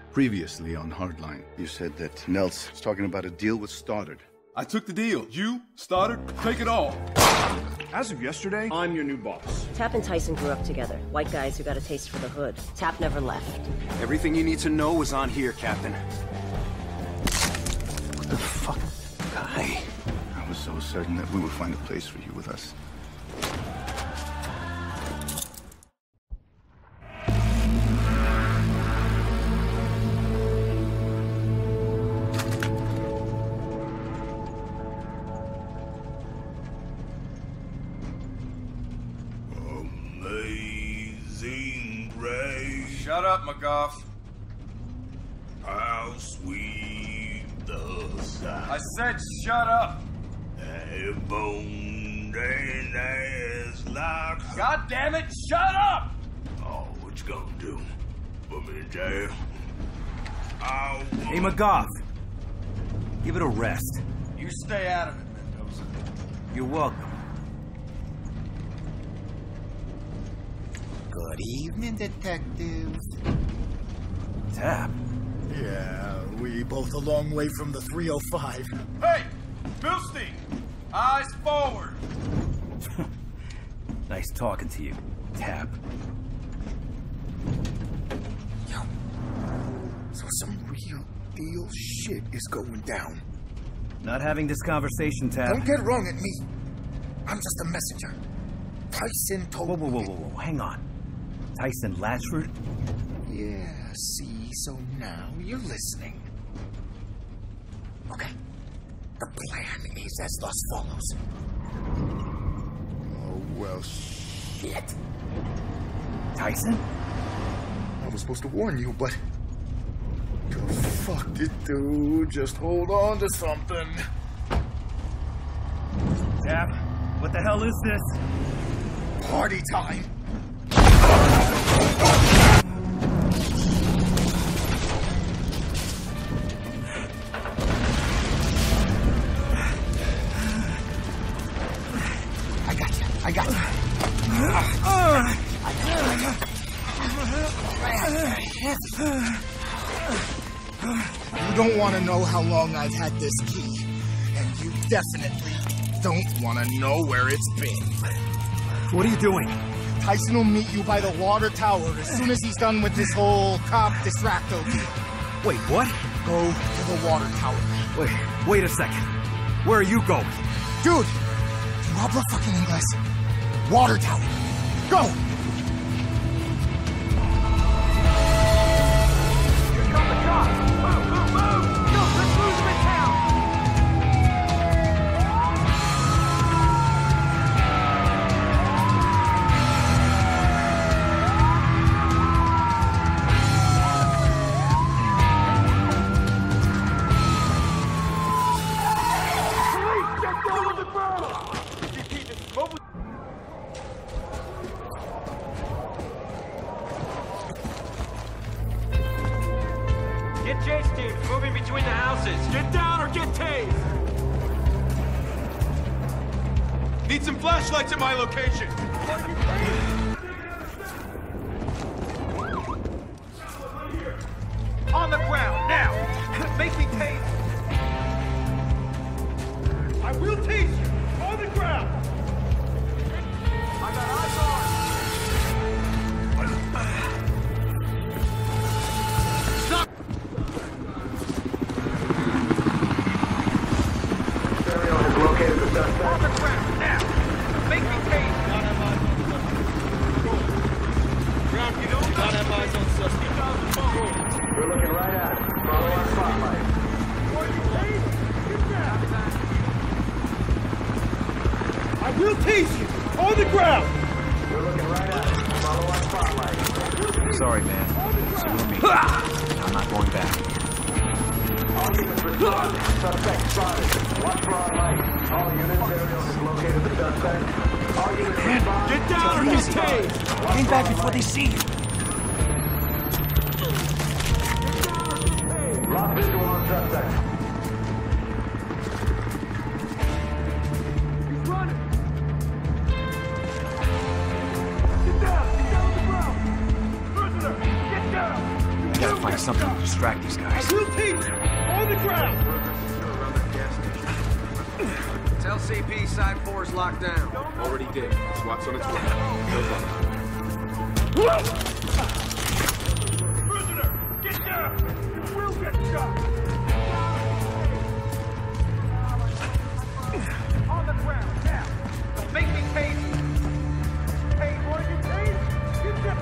Previously on Hardline, you said that Nels was talking about a deal with Stoddard. I took the deal. You, Stoddard, take it all. As of yesterday, I'm your new boss. Tap and Tyson grew up together. White guys who got a taste for the hood. Tap never left. Everything you need to know is on here, Captain. What the fuck? Guy. I was so certain that we would find a place for you with us. Amazing grace. Shut up, McGough. How sweet the sound. I said shut up. A bone and ass like. God damn it, shut up! Oh, what you gonna do? Put me in jail? Hey, McGough. Give it a rest. You stay out of it, Mendoza. You're welcome. Good evening, Detective. Tap. Yeah, we both a long way from the 305. Hey, Milstein! Eyes forward! Nice talking to you, Tap. Yo, so some real deal shit is going down. Not having this conversation, Tap. Don't get wrong at me. I'm just a messenger. Tyson told me... Whoa, hang on. Tyson Latchford? Yeah, see, so now you're listening. Okay, the plan is as thus follows. Oh, well, shit. Tyson? I was supposed to warn you, but... Go fuck it, dude. Just hold on to something. Tap, what the hell is this? Party time! I got you. You don't want to know how long I've had this key, and you definitely don't want to know where it's been. What are you doing? Tyson will meet you by the water tower as soon as he's done with this whole cop distracto deal. Wait, what? Go to the water tower. Wait a second. Where are you going? Dude, you habla fucking English. Water tower. Go! Get chase teams moving between the houses. Get down or get tased. Need some flashlights at my location. On the ground, now! Make me tase. I will tase you! On the ground! I got eyes on! Stop! Stereo has located the suspect. On the ground, now! Make me tase! Ground, you don't got eyes on suspect. We're looking right at it. Follow our spotlight. I will tase you! On the ground! We're looking right at it. Follow our spotlight. Sorry, man. It's you and me. I'm not going back. All units respond. Suspect spotted. Watch for our light. All units, Stereo has located the suspect. All units respond. Get down or get tased! Hang back before they see you. Lost visual on suspect. He's running! Get down! Get down on the ground! Prisoner! Get down! gotta find something to distract these guys. On the ground! Tell CP side 4 is locked down. Already did. SWAT's on its way. Prisoner! Get down! You will get shot! On the ground, now! Don't make me tase you! Hey, you wanna get tased? Get down!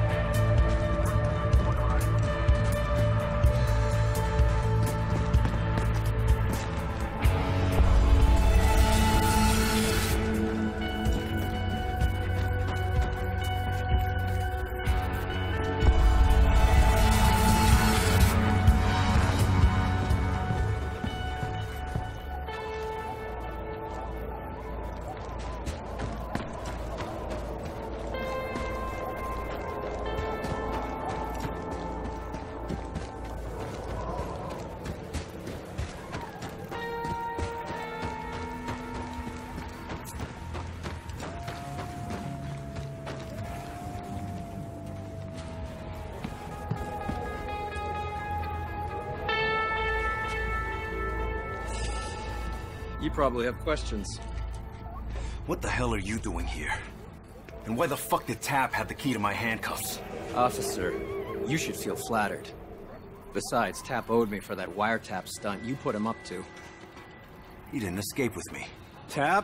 You probably have questions. What the hell are you doing here? And why the fuck did Tap have the key to my handcuffs? Officer, you should feel flattered. Besides, Tap owed me for that wiretap stunt you put him up to. He didn't escape with me. Tap?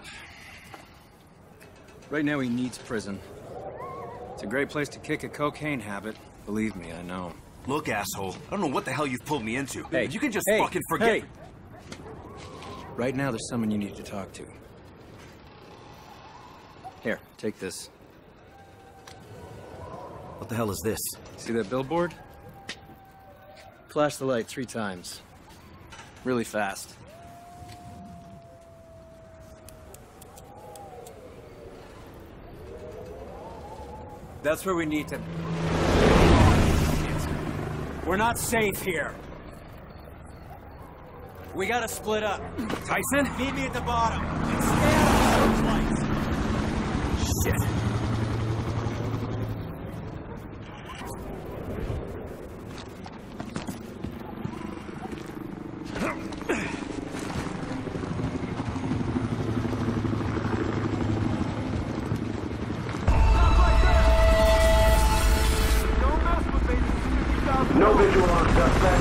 Right now he needs prison. It's a great place to kick a cocaine habit. Believe me, I know. Look, asshole, I don't know what the hell you've pulled me into. Hey, you can just hey, fucking forget. Hey. Right now there's someone you need to talk to. Here, take this. What the hell is this? See that billboard? Flash the light 3 times. Really fast. That's where we need to... We're not safe here. We gotta split up. Tyson? Meet me at the bottom. And stay out of the searchlights. Shit. No visual on suspect.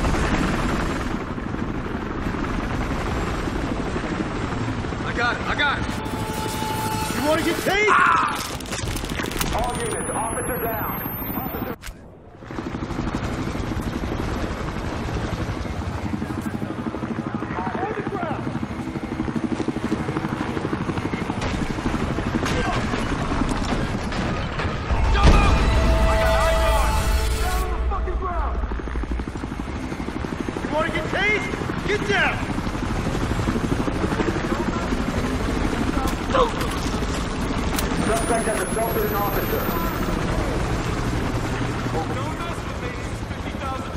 I got it! You wanna get tased? All units, officer down. On the ground! Jump up! I got eyes on! Down on the fucking ground! You wanna get tased? Get down! Suspect has assaulted an officer. Don't mess with me. This is 50,000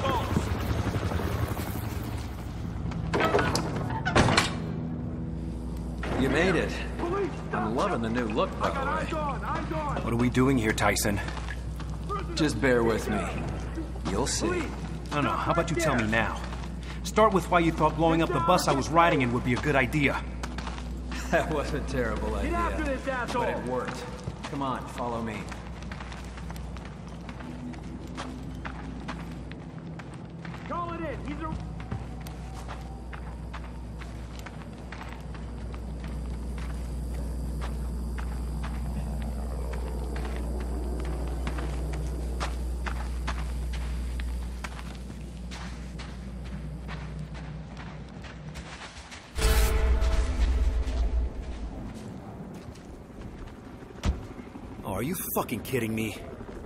volts. You made it. I'm loving the new look, by the way. Eyes on! What are we doing here, Tyson? Just bear with me. You'll see. No, how about you tell me now? Start with why you thought blowing up the bus I was riding in would be a good idea. That was a terrible idea. after this asshole! But it worked. Come on, follow me. Call it in. He's a... Oh, are you fucking kidding me?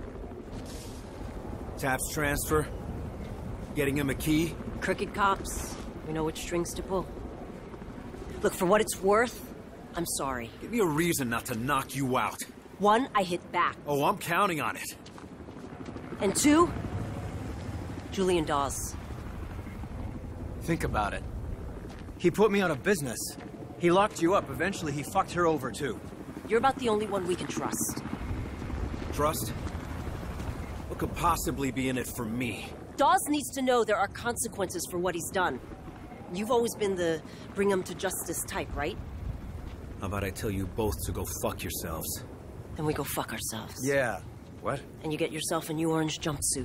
Tap's transfer? Getting him a key? Crooked cops. We know which strings to pull. Look, for what it's worth, I'm sorry. Give me a reason not to knock you out. 1, I hit back. Oh, I'm counting on it. And 2, Julian Dawes. Think about it. He put me out of business. He locked you up. Eventually, he fucked her over, too. You're about the only one we can trust. Trust? What could possibly be in it for me? Dawes needs to know there are consequences for what he's done. You've always been the bring him to justice type, right? How about I tell you both to go fuck yourselves? Then we go fuck ourselves. Yeah. What? And you get yourself a new orange jumpsuit.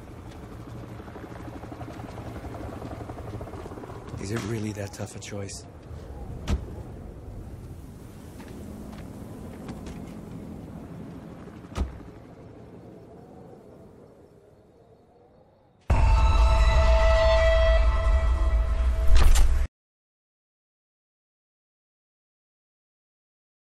Is it really that tough a choice?